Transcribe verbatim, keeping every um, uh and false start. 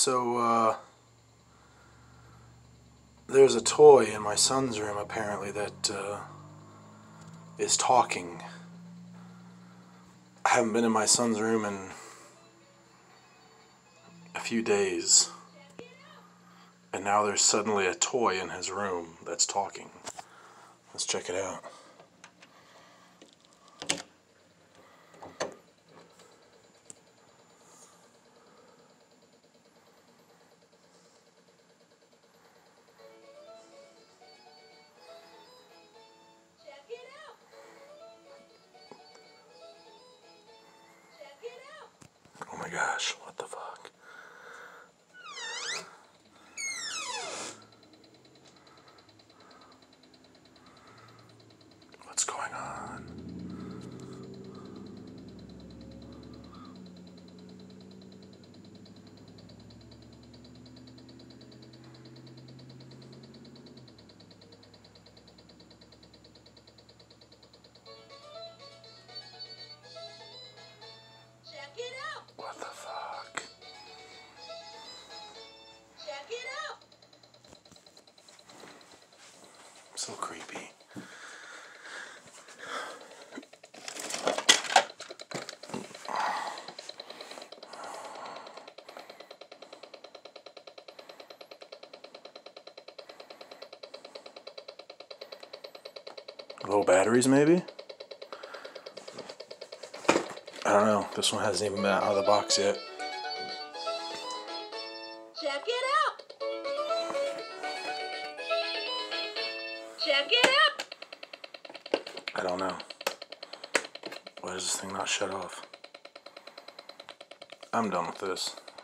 So, uh, there's a toy in my son's room, apparently, that, uh, is talking. I haven't been in my son's room in a few days, and now there's suddenly a toy in his room that's talking. Let's check it out. Oh my gosh, what the fuck? What's going on? Check it out. What the fuck? Check it out. So creepy. Low batteries, maybe? I don't know. This one hasn't even been out of the box yet. Check it out. Check it out. I don't know. Why does this thing not shut off? I'm done with this.